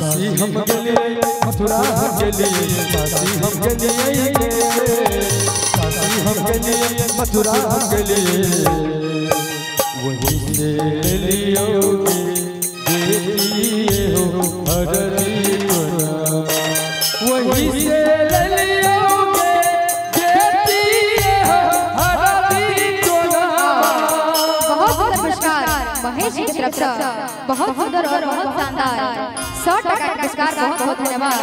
काशी हम गेलिए मथुरा हम गेलिए काशी हम गेलिए काशी हम गेलिए मथुरा हम गेलिए वहीं से लियो देतिए हो हरदी कोना वहीं से लियोगे देतिए हो हरदी कोना। बहुत बहुत पुरस्कार महेश जी की तरफ से बहुत सुंदर और बहुत शानदार 100 टका का पुरस्कार बहुत बहुत धन्यवाद।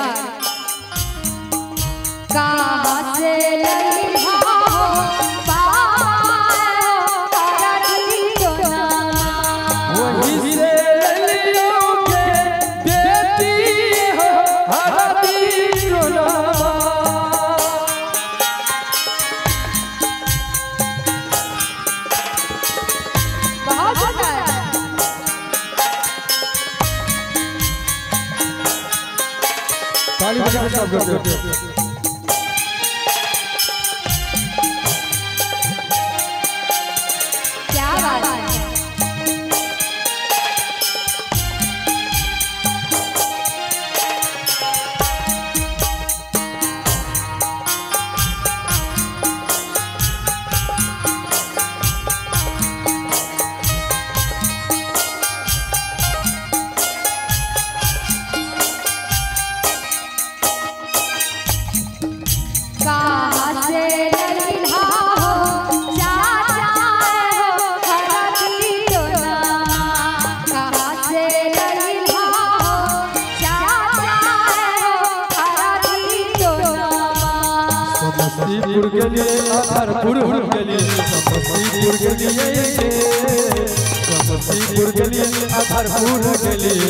कहां से लई हो हरदी कोना वहीं से लियोगे देतिए हो हरदी कोना। बहुत सुंदर ताली बजा के सब करते हो। क्या बात है। कहां से लई हो चाचा हो हरदी कोना कहां से लई हो चाचा हो हरदी कोना। समस्तीपुर के लिए आधारपुर हम के लिए समस्तीपुर के लिए समस्तीपुर के लिए आधारपुर के लिए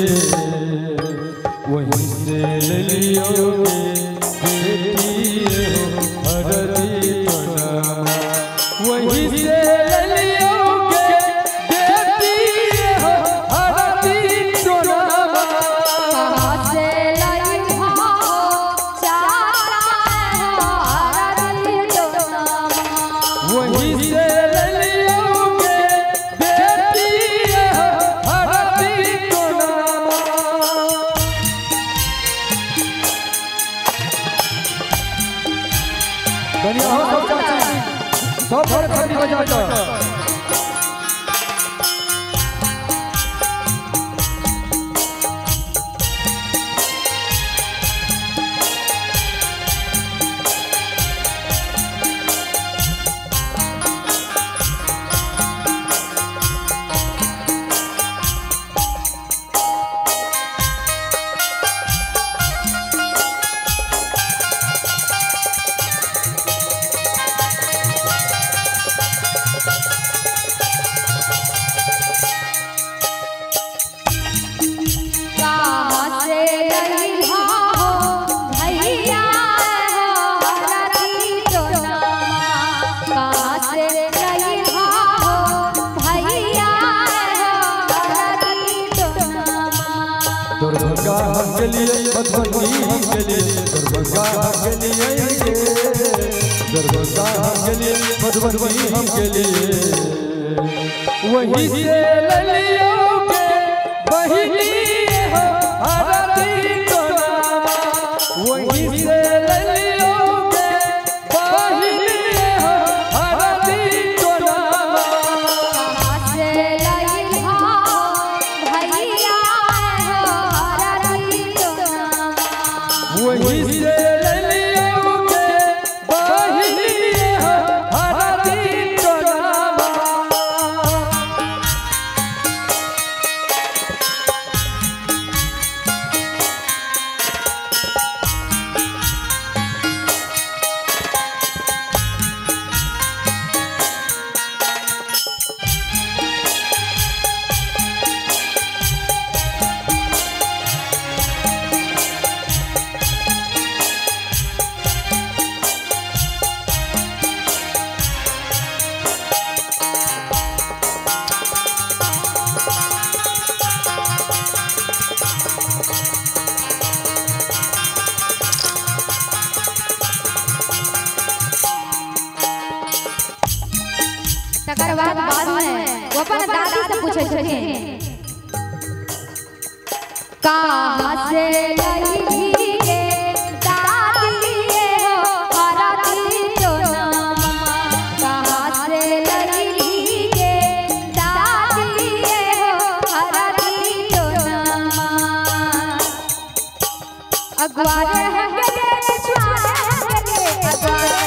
वहीं से ले लियोगे देतिए हो हरदी कोना वहीं से ले लियोगे देतिए हो हरदी कोना। कहां से लई हो चाचा हो हरदी कोना वहीं से ले लियोगे देतिए हो हरदी कोना। बढ़िया हो सब चाची सब बड़े खड़ी बजाता कहां से लई हो भैया हो हरदी कोना कहां से लई हो भैया हो हरदी कोना। दरभंगा हम के लिए मधुबनी हम के लिए दरभंगा हम के लिए दरभंगा हम के लिए मधुबनी हम के लिए वहीं से ले लियोगे बहिनी हो हरदी कोना वहीं से ले लियोगे बहिनी हो हरदी कोना। कहां से लई हो भैया हो हरदी कोना वहीं से ले लियोगे बहिनी हो हरदी कोना। तकर बाद में वो अपन दादी से पूछे छथिन कहां से अगवारे हम गेलिए पिछवाड़े हम गेलिए अगवारे